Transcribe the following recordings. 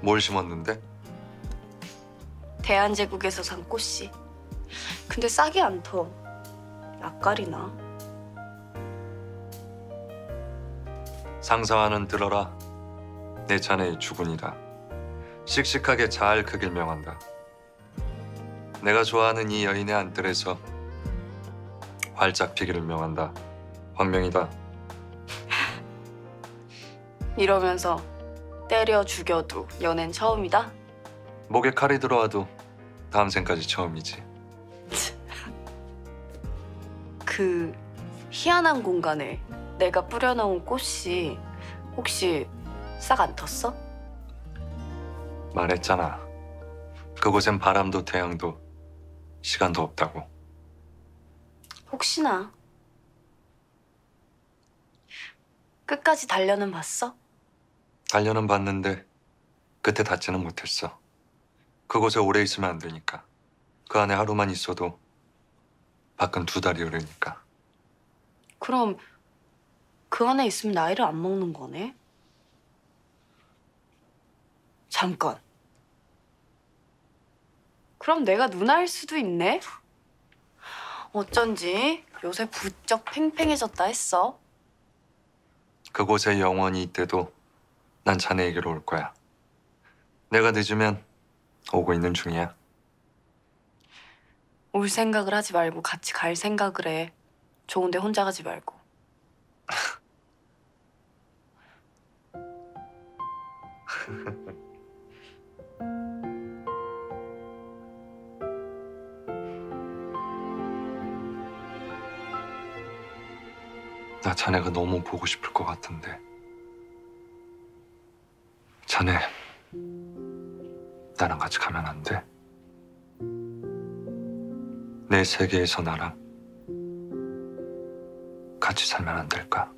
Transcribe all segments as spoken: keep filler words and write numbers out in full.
뭘 심었는데? 대한제국에서 산 꽃씨. 근데 싹이 안 터. 약갈이나. 상사와는 들어라. 내 자네의 주군이다. 씩씩하게 잘 크길 명한다. 내가 좋아하는 이 여인의 안뜰에서 활짝 피기를 명한다. 황명이다. 이러면서 때려 죽여도 연애는 처음이다? 목에 칼이 들어와도 다음 생까지 처음이지. 그 희한한 공간에 내가 뿌려놓은 꽃이 혹시 싹 안 텄어? 말했잖아. 그곳엔 바람도 태양도 시간도 없다고. 혹시나. 끝까지 달려는 봤어? 달려는 봤는데 끝에 닿지는 못했어. 그곳에 오래 있으면 안 되니까. 그 안에 하루만 있어도 밖은 두 달이 흐르니까. 그럼 그 안에 있으면 나이를 안 먹는 거네? 잠깐. 그럼 내가 누나일 수도 있네? 어쩐지 요새 부쩍 팽팽해졌다 했어. 그곳에 영원히 있대도 난 자네에게로 올 거야. 내가 늦으면 오고 있는 중이야. 올 생각을 하지 말고 같이 갈 생각을 해. 좋은데 혼자 가지 말고. 나 자네가 너무 보고 싶을 것 같은데. 자네, 나랑 같이 가면 안 돼? 내 세계에서 나랑 같이 살면 안 될까?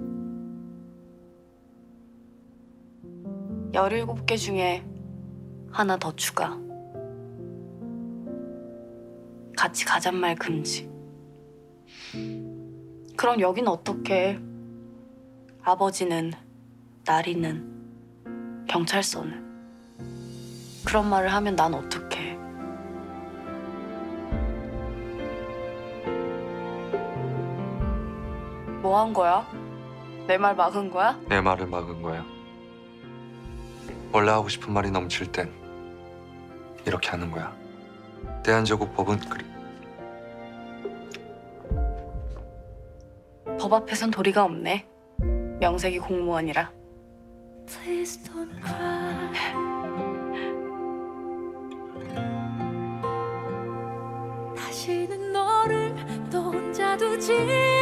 열일곱 개 중에 하나 더 추가. 같이 가잔 말 금지. 그럼 여긴 어떡해? 아버지는, 나리는, 경찰서는. 그런 말을 하면 난 어떡해? 뭐 한 거야? 내 말 막은 거야? 내 말을 막은 거야. 원래 하고 싶은 말이 넘칠 땐 이렇게 하는 거야. 대한제국 법은 그리. 법 앞에선 도리가 없네. 명색이 공무원이라. Please don't cry. 다시는 너를 또 혼자 두지